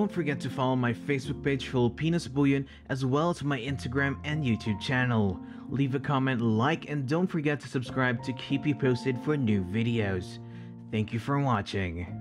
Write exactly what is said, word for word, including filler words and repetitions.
don't forget to follow my Facebook page Filipinas Bullion as well as my Instagram and YouTube channel. Leave a comment, like, and don't forget to subscribe to keep you posted for new videos. Thank you for watching.